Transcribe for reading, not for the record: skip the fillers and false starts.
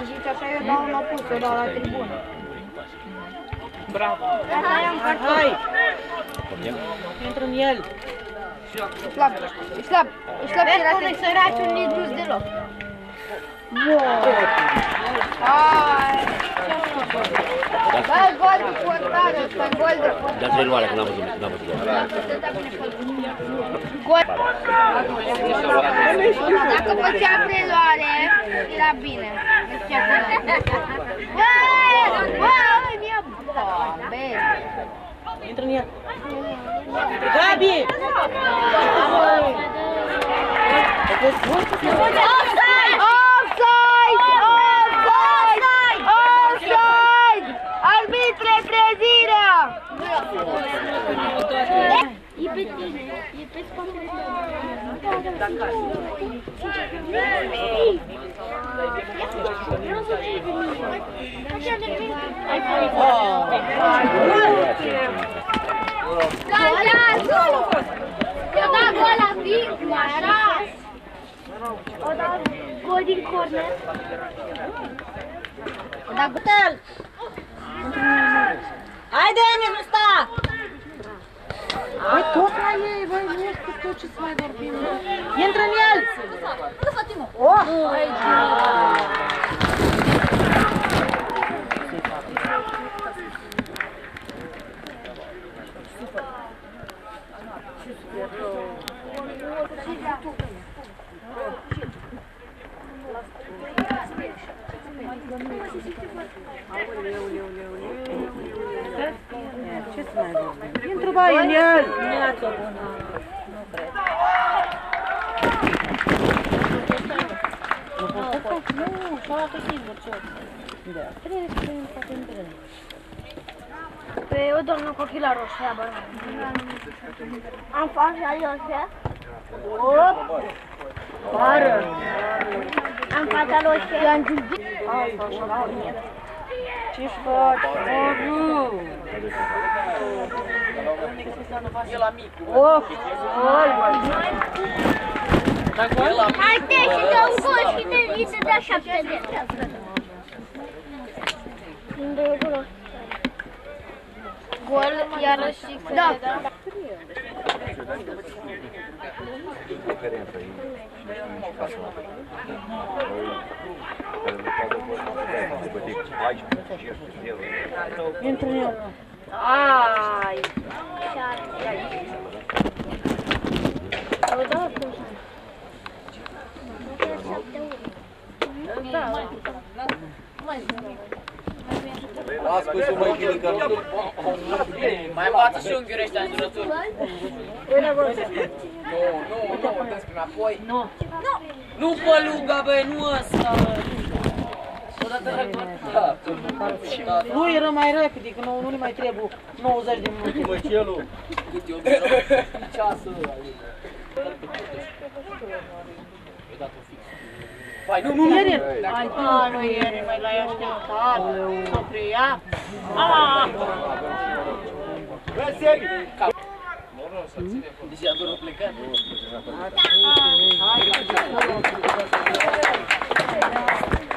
zici așa, eu dau în opus, eu dau la tribună. Bravo! Hai! Intră în el! E slab, e slab, e slab. Vezi, săraciul nu-i dus deloc. Hai! Bă, gol de portare, ăsta, gol de portare. Dar trebuie luarea, că n-am văzut. Gol. Dacă făcea preluare, era bine. Bă, mi-a bombe. Intră în el! Gabi! Offside! Offside! Arbitre, trezire! E pe tine, e pe spatele eu da gol la Vicu, așa. O da gol din corner. O da gol. Haide, Emi, nu sta! Băi, tot la ei, băi, nu știu tot ce să mai vorbim. Intră în el! Lăsă, Timo. Ce să mai vorbim? Intră, băi, în el! Neața bună. Nu cred. Nu, și-o singur, ce-o? Da. Trebuie să fim poate între. Pe o doamnă cu ochii la roșia, bă. Am fața roșia. Op! Pară! Am fața roșia. Ce-și faci? Oru! Of! Hai te și dă un gol și te dea 7 de. Unde e golul? Gol, iarăși, da. Intră în el! Ai! Las cu să mai chilică în el. Mai învață și unghiuri ăștia în jurături. Nu, dă-ți înapoi. Nu! Nu pe lungă, băi, nu ăsta. Odată răgătă. Nu era mai repede, că nu ne mai trebuie 90 de minute. Mă, celul! Cât eu de ceasul ăla. Vai, nu, Ieri! Hai, nu ieri, mai l-ai așteptat. Să preia. Bă, Seri! Deci a doar plecat. Hai,